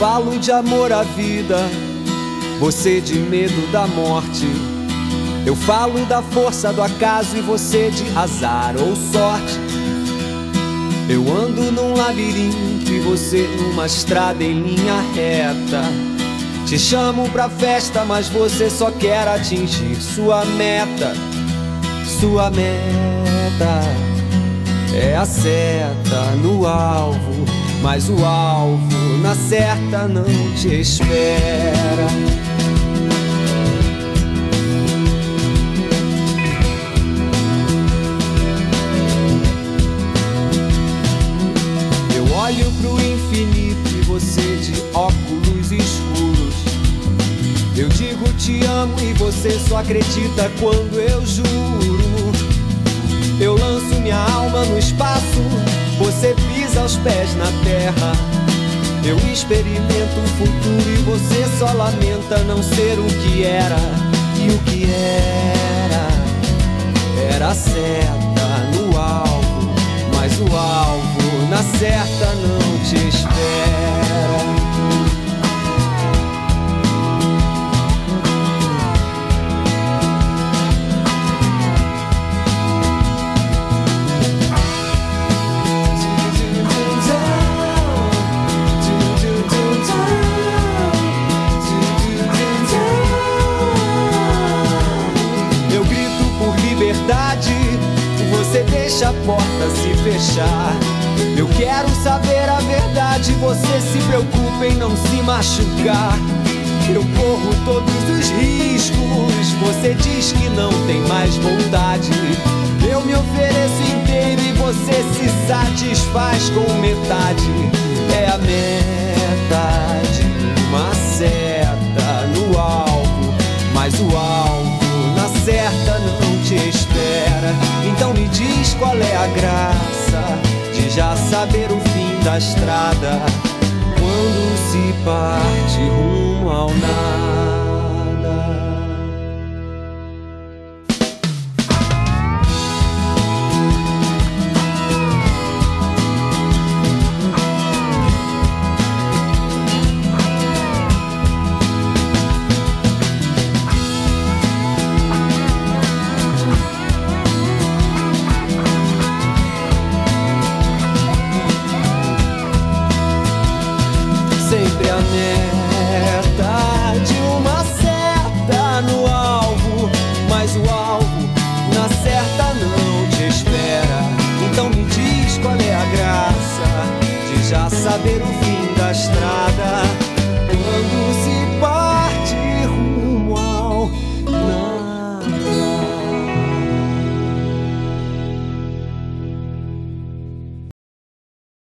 falo de amor à vida, você de medo da morte. Eu falo da força do acaso e você de azar ou sorte. Eu ando num labirinto e você numa estrada em linha reta. Te chamo pra festa, mas você só quer atingir sua meta. Sua meta é a seta no alvo, mas o alvo na certa não te espera. Eu olho pro infinito e você de óculos escuros. Eu digo te amo e você só acredita quando eu juro. Eu lanço minha alma no espaço, você pisa os pés na terra. Eu experimento o futuro e você só lamenta não ser o que era. E o que era a seta no alvo, mas o alvo na certa não te espera. Você deixa a porta se fechar. Eu quero saber a verdade, você se preocupa em não se machucar. Eu corro todos os riscos, você diz que não tem mais vontade. Eu me ofereço inteiro e você se satisfaz com metade. É a meta de uma seta no alvo, mas o alvo na certa não te espera. Então me diz qual é a graça de já saber o fim da estrada quando se parte rumo ao nada.